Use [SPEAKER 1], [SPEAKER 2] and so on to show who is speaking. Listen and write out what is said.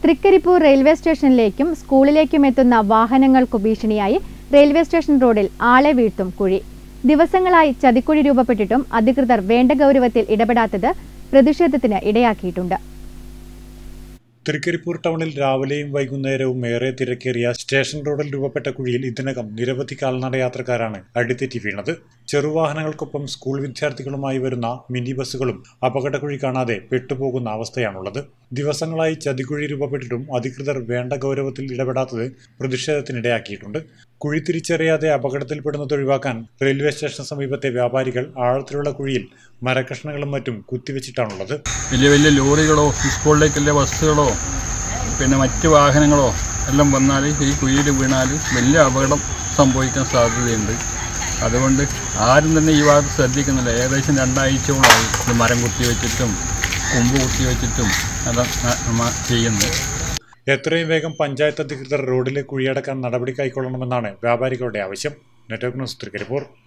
[SPEAKER 1] Trikaripur railway സ്റ്റേഷനിലേക്കും സ്കൂളിലേക്കും എത്തുന്ന വാഹനങ്ങൾക്കു ഭീഷണിയായി railway station റോഡിൽ ആളെ വീഴ്ത്തും കുഴി. ദിവസങ്ങളായി ചതിക്കുഴി രൂപപ്പെട്ടിട്ടും അധികൃതർ വേണ്ട ഗൗരവത്തിൽ ഇടപെടാത്തത് പ്രതിഷേധത്തിന് ഇടയാക്കിയിട്ടുണ്ട്.
[SPEAKER 2] തൃക്കരിപ്പൂർ ടൗണിൽ രാവിലെയും വൈകുന്നേരവും ഏറെ തിരക്കേറിയ സ്റ്റേഷൻ റോഡിൽ രൂപപ്പെട്ട കുഴിയിൽ ഇതിനകം നിരവധി കാൽനട യാത്രക്കാരാണ് അടിതെറ്റി വീണത്. ചെറുവാഹനങ്ങൾക്കൊപ്പം സ്കൂൾ വിദ്യാർത്ഥികളുമായി വരുന്ന മിനി ബസ്സുകളും അപകടക്കുഴി കാണാതെ പെട്ടുപോകുന്ന അവസ്ഥയാണുള്ളത്. ദിവസങ്ങളായി ചതിക്കുഴി രൂപപ്പെട്ടിട്ടും അധികൃതർ വേണ്ട ഗൗരവത്തിൽ ഇടപെടാത്തത് പ്രതിഷേധത്തിനിടയാക്കിയിട്ടുണ്ട്. കുഴി തിരിച്ചറിയാതെ അപകടത്തിൽപ്പെടുന്നത് ഒഴിവാക്കാൻ റെയിൽവേ സ്റ്റേഷൻ സമീപത്തെ വ്യാപാരികൾ ആഴത്തിലുള്ള കുഴിയിൽ മരക്കഷ്ണങ്ങളും മറ്റും കുത്തിവെച്ചിട്ടാണുള്ളത്.
[SPEAKER 3] വലിയ വലിയ ലോറികളോ സ്കൂളിലേക്കുള്ള ബസ്സുകളോ പിന്നെ മറ്റ് വാഹനങ്ങളോ എല്ലാം വന്നാൽ ഈ കുഴിയിൽ വീണാൽ വലിയ അപകടം സംഭവിക്കാൻ സാധ്യതയുണ്ട്. അതുകൊണ്ട് ആരും തന്നെ ഈ ഭാഗത്ത് ശ്രദ്ധിക്കുന്നില്ല. ഏകദേശം 2 ആഴ്ചകളായി ഇത് മരം കുത്തിവെച്ചിട്ടും കൊമ്പ് കുത്തിവെച്ചിട്ടും അതാണ് ചെയ്യുന്നത്.
[SPEAKER 2] എത്രയും വേഗം പഞ്ചായത്ത് അധികൃതർ റോഡിലെ കുഴിയടക്കാൻ നടപടി കൈക്കൊള്ളണമെന്നാണ് വ്യാപാരികളുടെ ആവശ്യം. Network news, Trikaripur.